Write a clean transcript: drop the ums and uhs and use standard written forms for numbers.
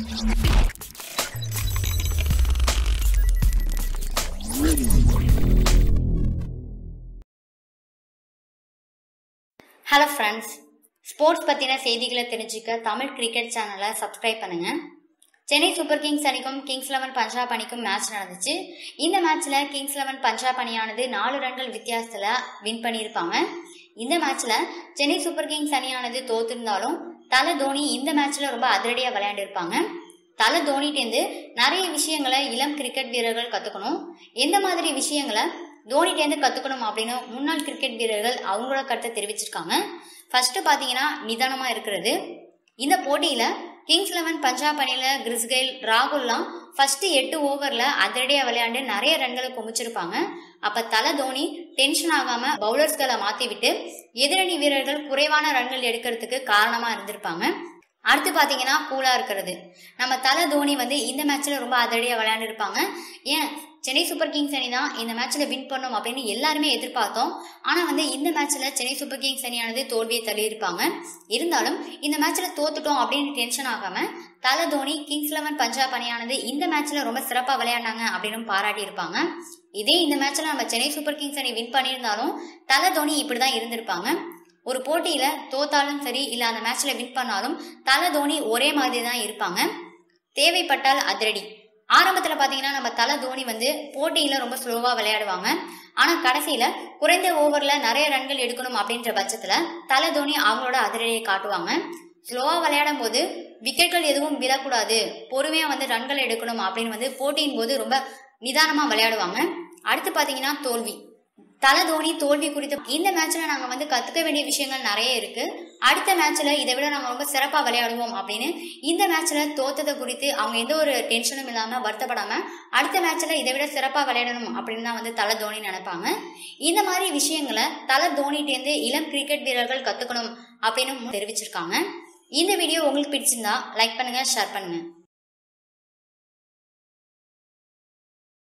Hello friends, sports பத்தின செய்திகளை தெரிஞ்சுக்க தமிழ் கிரிக்கெட் சேனலை சப்ஸ்கிரைப் பண்ணுங்க. சென்னை சூப்பர் கிங்ஸ் அணிக்கும் கிங்ஸ் 11 பஞ்சாப் அணிக்கும் மேட்ச் நடந்துச்சு. இந்த மேட்ச்ல கிங்ஸ் 11 பஞ்சாப் அணியானது 4 ரன்கள் வித்தியாசத்துல வின் பண்ணியிருப்பாங்க. இந்த மேட்ச்ல சென்னை சூப்பர் கிங்ஸ் அணியானது தோத்திருந்தாலும் தல தோனி இந்த மேட்ச்ல ரொம்ப அதிரடியா விளையாண்டு இருப்பாங்க. தல தோனிட்டேந்து நிறைய விஷயங்களை இளம் கிரிக்கெட் வீரர்கள் கத்துக்கணும். எந்த மாதிரி விஷயங்களை தோனிட்டேந்து கத்துக்கணும் அப்படின்னு முன்னாள் கிரிக்கெட் வீரர்கள் அவங்களோட கருத்தை தெரிவிச்சிருக்காங்க. ஃபர்ஸ்ட் பாத்தீங்கன்னா நிதானமா இருக்கிறது. இந்த போட்டியில கிங்ஸ் 11 பஞ்சாப் அணியில கிறிஸ் கெயில், ராகுல்லாம் ஃபர்ஸ்ட் 8 ஓவர்ல அதிரடியா விளையாண்டு நிறைய ரன்களை குமிச்சிருப்பாங்க. அப்ப தல தோனி டென்ஷன் ஆகாம பவுலர்ஸ்களை மாத்தி விட்டு எதிரணி வீரர்கள் குறைவான ரன்கள் எடுக்கிறதுக்கு காரணமா இருந்திருப்பாங்க. அடுத்து பாத்தீங்கன்னா கூலா இருக்கிறது. நம்ம தல தோனி இந்த மேட்ச்ல ரொம்ப அதிரடியா விளையாண்டு இருப்பாங்க. ஏன் சென்னை சூப்பர் கிங்ஸ் அணி தான் இந்த மேட்ச்ல வின் பண்ணும் அப்படின்னு எல்லாருமே எதிர்பார்த்தோம். ஆனா இந்த மேட்ச்ல சென்னை சூப்பர் கிங்ஸ் அணியானது தோல்வியை தள்ளி இருப்பாங்க. இருந்தாலும் இந்த மேட்ச்ல தோத்துட்டோம் அப்படின்னு டென்ஷன் ஆகாம தல தோனி கிங்ஸ் 11 பஞ்சாப் அணியானது இந்த மேட்ச்ல ரொம்ப சிறப்பா விளையாண்டாங்க அப்படின்னு பாராட்டி இருப்பாங்க. இதே இந்த மேட்ச்ல நம்ம சென்னை சூப்பர் கிங்ஸ் அணி வின் பண்ணியிருந்தாலும் தல தோனி இப்படிதான் இருந்திருப்பாங்க. ஒரு போட்டியில தோத்தாலும் சரி இல்ல அந்த மேட்ச்ல வின் பண்ணாலும் தல தோனி ஒரே மாதிரி தான் இருப்பாங்க. தேவைப்பட்டால் அதிரடி. ஆரம்பத்துல பாத்தீங்கன்னா நம்ம தல தோனி போட்டியில ரொம்ப ஸ்லோவா விளையாடுவாங்க. ஆனா கடைசியில குறைந்த ஓவர்ல நிறைய ரன்கள் எடுக்கணும் அப்படின்ற பட்சத்துல தல தோனி அவங்களோட அதிரடியை காட்டுவாங்க. ஸ்லோவா விளையாடும் போது விக்கெட்கள் எதுவும் விழக்கூடாது, பொறுமையா ரன்கள் எடுக்கணும் அப்படின்னு போட்டியின் போது ரொம்ப நிதானமா விளையாடுவாங்க. அடுத்து பாத்தீங்கன்னா தோல்வி. தல தோனி தோல்வி குறித்து இந்த மேட்ச்ல நாங்க கத்துக்க வேண்டிய விஷயங்கள் நிறைய இருக்கு. அடுத்த மேட்ச்ல இதை விட நாங்க ரொம்ப சிறப்பா விளையாடுவோம் அப்படின்னு இந்த மேட்ச்ல தோத்ததை குறித்து அவங்க எந்த ஒரு டென்ஷனும் இல்லாம வருத்தப்படாம அடுத்த மேட்ச்ல இதை விட சிறப்பா விளையாடணும் அப்படின்னு தான் தல தோனி நினைப்பாங்க. இந்த மாதிரி விஷயங்களை தல தோனிட்டேந்து இளம் கிரிக்கெட் வீரர்கள் கத்துக்கணும் அப்படின்னு தெரிவிச்சிருக்காங்க. இந்த வீடியோ உங்களுக்கு பிடிச்சிருந்தா லைக் பண்ணுங்க, ஷேர் பண்ணுங்க.